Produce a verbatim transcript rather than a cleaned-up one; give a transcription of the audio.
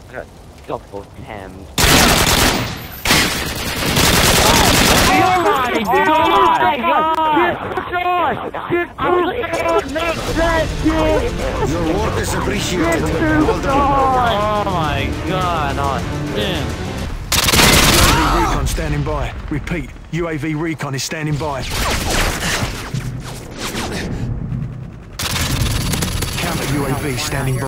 got double hammed. Oh my god! Your work is appreciated. Well done. Oh my god! Oh damn! U A V recon standing by. Repeat. U A V recon is standing by. Counter U A V standing by.